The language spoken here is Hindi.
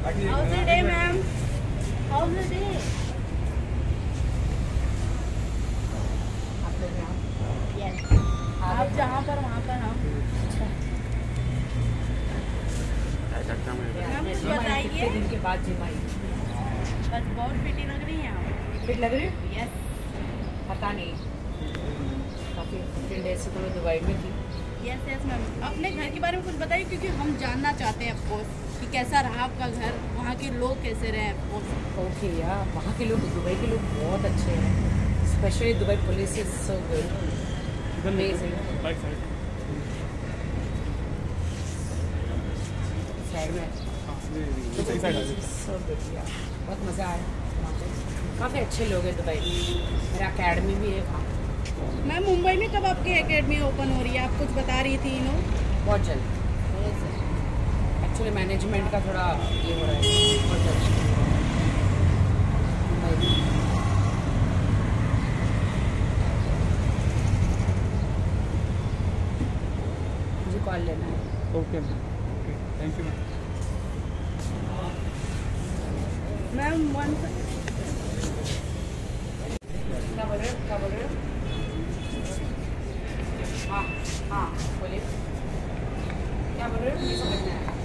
How's the day, ma'am? How's the day? Yes. आप जहाँ पर वहाँ पर हम। मैम कुछ बताइए। दिन के बाद जिम आई। बस बहुत फिटी लग रही हैं आप। फिट लग रही है? यस। पता नहीं। काफी 15 डेज से तो मैं दुबई में थी। यस यस मैम, अपने घर के बारे में कुछ बताइए क्योंकि हम जानना चाहते हैं ऑफकोर्स कि कैसा रहा आपका घर, वहाँ के लोग कैसे रहे ऑफकोर्स। ओके यार, वहाँ के लोग, दुबई के लोग बहुत अच्छे हैं, specially Dubai police is so good, amazing. Side में सो गुड यार, बहुत मज़ा आया। काफ़ी अच्छे लोग हैं दुबई, मेरा अकेडमी भी है वहाँ। मैम मुंबई में कब आपकी एकेडमी ओपन हो रही है? आप कुछ बता रही थी इनो। बहुत जल्द, एक्चुअली मैनेजमेंट का थोड़ा ये हो रहा है, बहुत जल्द। मुझे कॉल लेना है। Okay thank you ma'am one क्या बोल रहे हो, क्या बोल रहे हो? हाँ हाँ बोलिए, क्या बोल रहे हो? मुझे समझ में आया।